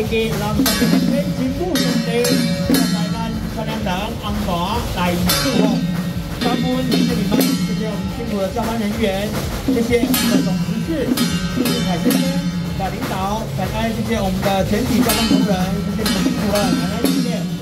嘅南山嘅全部兄弟，在咱超量人安华来祝福。感恩谢谢你们，谢谢我们辛苦的交班人员，谢谢我们的总执事谢凯先生的领导，感恩谢谢我们的全体交班同仁，谢谢你们辛苦了，感恩谢谢。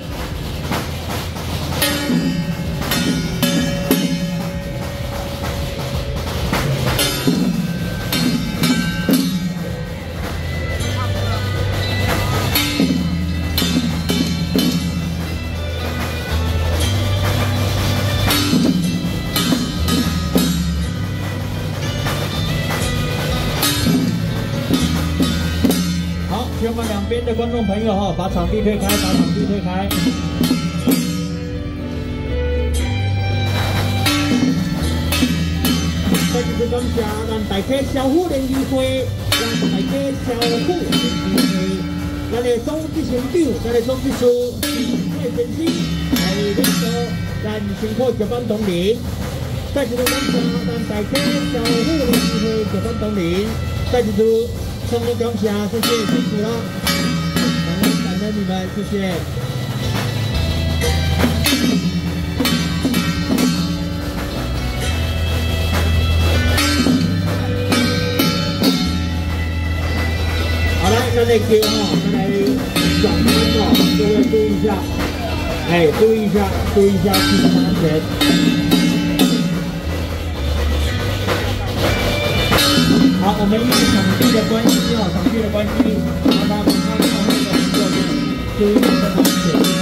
请我们两边的观众朋友哈，把场地推开，把场地推开。再次感谢咱大溪消防联谊会，咱大溪消防联谊会，咱的总执行长，咱的总执事蔡先生，来领导咱辛苦值班同仁。再次感谢咱大溪消防联谊会值班同仁，再次。 送个感谢，谢谢辛苦了，感恩你们，谢谢。好了，那来给再来转身哦，各位注意一下，哎，注意一下，注意一下系统安全。 好，我们因为场地的关系，场地的关系，让他们看后面的工作注意安全。